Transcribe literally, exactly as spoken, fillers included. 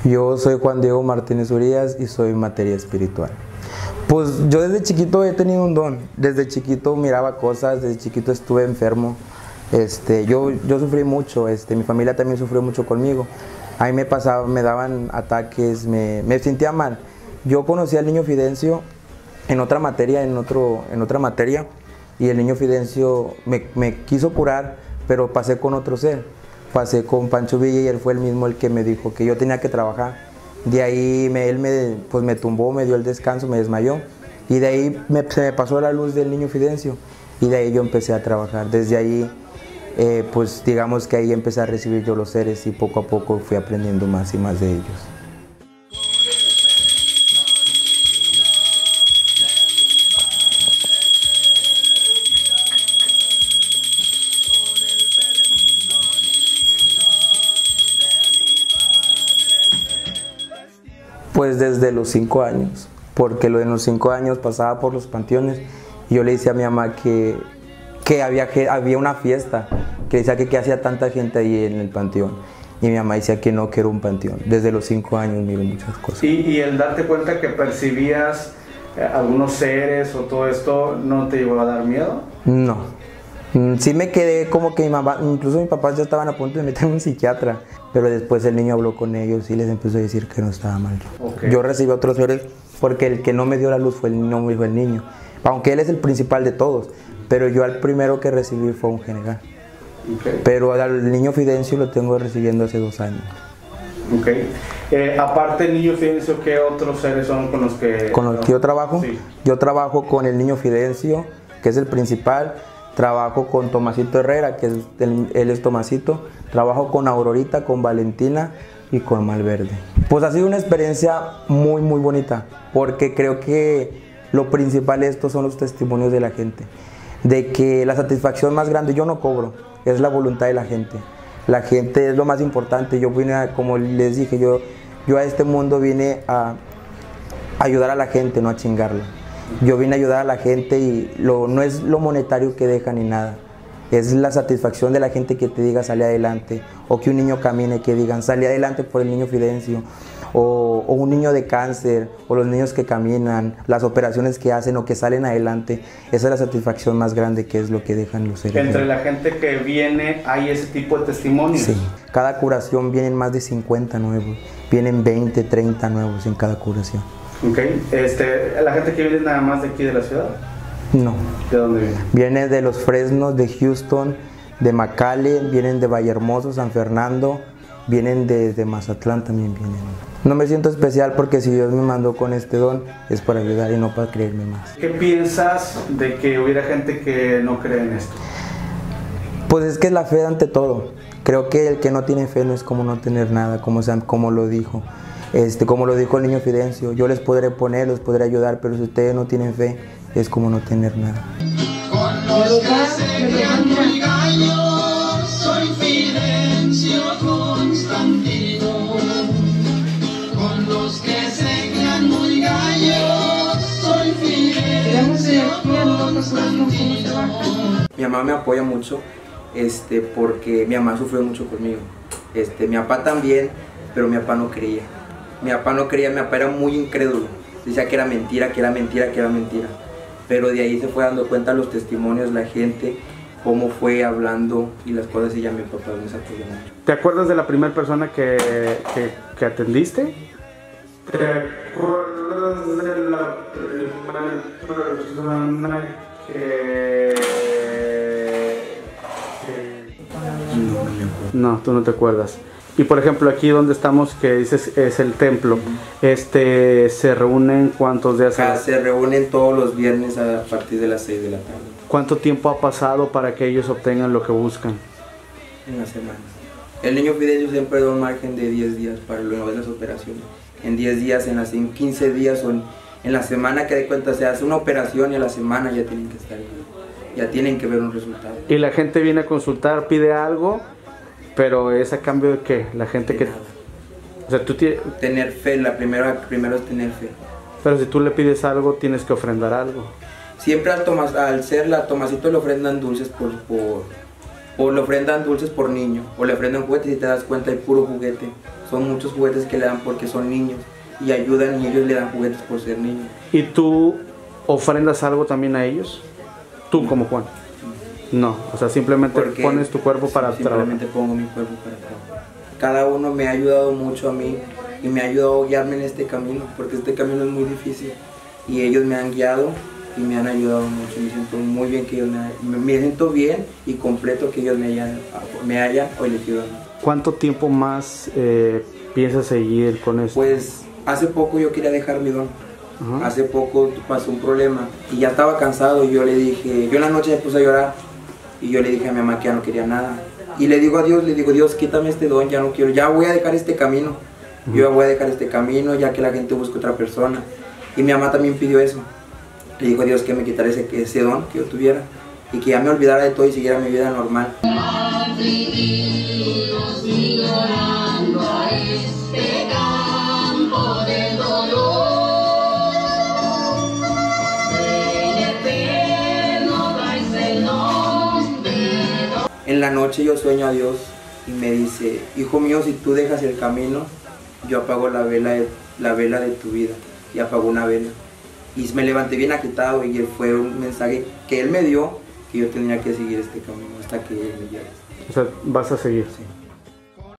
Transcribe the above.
Yo soy Juan Diego Martínez Urias y soy materia espiritual. Pues yo desde chiquito he tenido un don, desde chiquito miraba cosas, desde chiquito estuve enfermo, este, yo, yo sufrí mucho, este, mi familia también sufrió mucho conmigo, a mí me pasaba, me daban ataques, me, me sentía mal. Yo conocí al niño Fidencio en otra materia, en, otro, en otra materia, y el niño Fidencio me, me quiso curar, pero pasé con otro ser, pasé con Pancho Villa y él fue el mismo el que me dijo que yo tenía que trabajar. De ahí me, él me, pues me tumbó, me dio el descanso, me desmayó y de ahí me, se me pasó la luz del niño Fidencio y de ahí yo empecé a trabajar. Desde ahí, eh, pues digamos que ahí empecé a recibir yo los seres y poco a poco fui aprendiendo más y más de ellos. Pues desde los cinco años, porque lo de los cinco años pasaba por los panteones y yo le decía a mi mamá que, que había, había una fiesta, que decía que, que hacía tanta gente ahí en el panteón. Y mi mamá decía que no, que era un panteón. Desde los cinco años miro muchas cosas. ¿Y, y el darte cuenta que percibías eh, algunos seres o todo esto, no te llegó a dar miedo? No. Sí me quedé como que mi mamá, incluso mis papás ya estaban a punto de meter en un psiquiatra, pero después el niño habló con ellos y les empezó a decir que no estaba mal. Okay. Yo recibí otros seres porque el que no me dio la luz fue el, no fue el niño, aunque él es el principal de todos, pero yo al primero que recibí fue un general. Okay. Pero al niño Fidencio lo tengo recibiendo hace dos años. Ok. Eh, aparte del niño Fidencio, ¿qué otros seres son con los que... Con los que yo trabajo? Sí. Yo trabajo con el niño Fidencio, que es el principal. Trabajo con Tomasito Herrera, que es el, él es Tomasito. Trabajo con Aurorita, con Valentina y con Malverde. Pues ha sido una experiencia muy muy bonita, porque creo que lo principal de esto son los testimonios de la gente. De que la satisfacción más grande, yo no cobro, es la voluntad de la gente. La gente es lo más importante. Yo vine, a, como les dije, yo, yo a este mundo vine a ayudar a la gente, no a chingarla. Yo vine a ayudar a la gente y lo, no es lo monetario que deja ni nada, es la satisfacción de la gente que te diga sale adelante, o que un niño camine y que digan sale adelante por el niño Fidencio, o, o un niño de cáncer, o los niños que caminan, las operaciones que hacen o que salen adelante. Esa es la satisfacción más grande, que es lo que dejan los seres. Entre la gente que viene hay ese tipo de testimonios. Sí, cada curación vienen más de cincuenta nuevos, vienen veinte, treinta nuevos en cada curación. Ok, este, ¿la gente que viene nada más de aquí de la ciudad? No. ¿De dónde viene? Viene de Los Fresnos, de Houston, de McAllen, vienen de Vallehermoso, San Fernando, vienen de, de Mazatlán también vienen. No me siento especial porque si Dios me mandó con este don es para ayudar y no para creerme más. ¿Qué piensas de que hubiera gente que no cree en esto? Pues es que es la fe ante todo. Creo que el que no tiene fe no es como no tener nada, como, como lo dijo. Este, como lo dijo el niño Fidencio, yo les podré poner, les podré ayudar, pero si ustedes no tienen fe, es como no tener nada. Con los que se crean muy gallos, soy Fidencio Constantino. Con los que se crean muy gallos, soy Fidencio Constantino. Mi mamá me apoya mucho, este, porque mi mamá sufrió mucho conmigo. Este, mi papá también, pero mi papá no creía. Mi papá no creía, mi papá era muy incrédulo. Decía que era mentira, que era mentira, que era mentira. Pero de ahí se fue dando cuenta los testimonios, la gente, cómo fue hablando y las cosas, y ya mi papá me apoyó mucho. ¿Te acuerdas de la primera persona que, que, que atendiste? ¿Te acuerdas de la primera persona que... que... No, no me acuerdo. No, tú no te acuerdas. Y por ejemplo aquí donde estamos, que dices es el templo, uh-huh. este, ¿se reúnen cuántos días? Ah, se reúnen todos los viernes a partir de las seis de la tarde. ¿Cuánto tiempo ha pasado para que ellos obtengan lo que buscan? Una semana. El niño Fidencio siempre da un margen de diez días para las operaciones. En diez días, en, las, en quince días o en, en la semana que de cuenta se hace una operación y a la semana ya tienen que estar, ya tienen que ver un resultado. Y la gente viene a consultar, pide algo. Pero es a cambio de qué, la gente de que... Nada. O sea, tú tienes... Tener fe, la primera, primero es tener fe. Pero si tú le pides algo, tienes que ofrendar algo. Siempre al, Tomas, al ser la Tomasito le ofrendan dulces por, por, O le ofrendan dulces por niño, o le ofrendan juguetes y te das cuenta hay puro juguete. Son muchos juguetes que le dan porque son niños y ayudan y ellos le dan juguetes por ser niños. ¿Y tú ofrendas algo también a ellos? Tú como Juan. No, o sea, simplemente Porque pones tu cuerpo para trabajar. Simplemente pongo mi cuerpo para trabajar. Cada uno me ha ayudado mucho a mí y me ha ayudado a guiarme en este camino, porque este camino es muy difícil y ellos me han guiado y me han ayudado mucho. Me siento muy bien que ellos me, me siento bien y completo que ellos me hayan, me hayan elegido a mí. ¿Cuánto tiempo más eh, piensas seguir con esto? Pues hace poco yo quería dejar mi don. Ajá. Hace poco pasó un problema y ya estaba cansado y yo le dije, yo en la noche me puse a llorar y yo le dije a mi mamá que ya no quería nada. Y le digo a Dios, le digo, Dios, quítame este don, ya no quiero, ya voy a dejar este camino. Uh-huh. Yo voy a dejar este camino ya que la gente busca otra persona. Y mi mamá también pidió eso. Le digo a Dios que me quitara ese, ese don que yo tuviera y que ya me olvidara de todo y siguiera mi vida normal. En la noche yo sueño a Dios y me dice, hijo mío, si tú dejas el camino, yo apago la vela de, la vela de tu vida. Y apagó una vela. Y me levanté bien agitado y fue un mensaje que él me dio que yo tenía que seguir este camino hasta que él me diera. O sea, vas a seguir. Sí.